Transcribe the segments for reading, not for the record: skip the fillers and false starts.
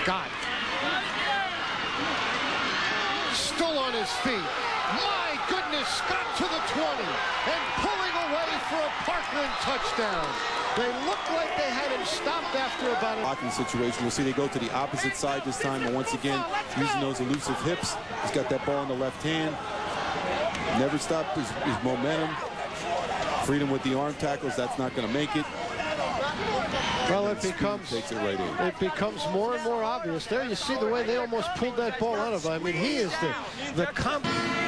Scott. Still on his feet. My goodness, Scott to the 20 and pulling away for a Parkland touchdown. They looked like they had him stopped after about a blocking situation. We'll see they go to the opposite side this time, and once again using those elusive hips. He's got that ball in the left hand. Never stopped his momentum. Freedom with the arm tackles. That's not going to make it. Well, it becomes takes it right in. It becomes more and more obvious. There you see the way they almost pulled that ball out of him. I mean, he is the comp.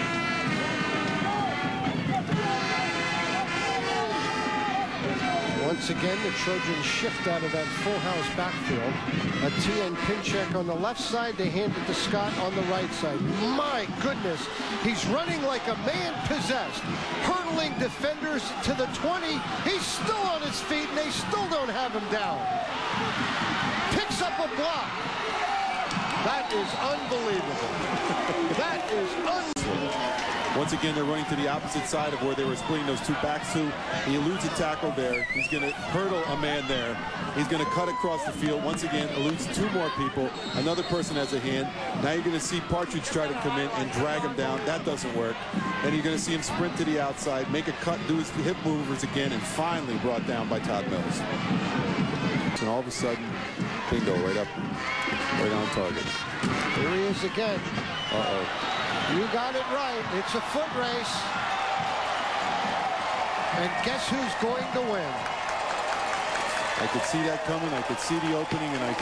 Once again, the Trojans shift out of that full house backfield. Etienne Pinchek on the left side. They hand it to Scott on the right side. My goodness, he's running like a man possessed, hurdling defenders to the 20. He's still on his feet, and they still don't have him down. Picks up a block. That is unbelievable. That is unbelievable. Once again, they're running to the opposite side of where they were splitting those two backs to. He eludes a tackle there. He's going to hurdle a man there. He's going to cut across the field. Once again, eludes two more people. Another person has a hand. Now you're going to see Partridge try to come in and drag him down. That doesn't work. Then you're going to see him sprint to the outside, make a cut, do his hip movers again, and finally brought down by Todd Mills. And all of a sudden, bingo, right on target. Here he is again. Uh-oh. You got it right. It's a foot race. And guess who's going to win? I could see that coming. I could see the opening, and I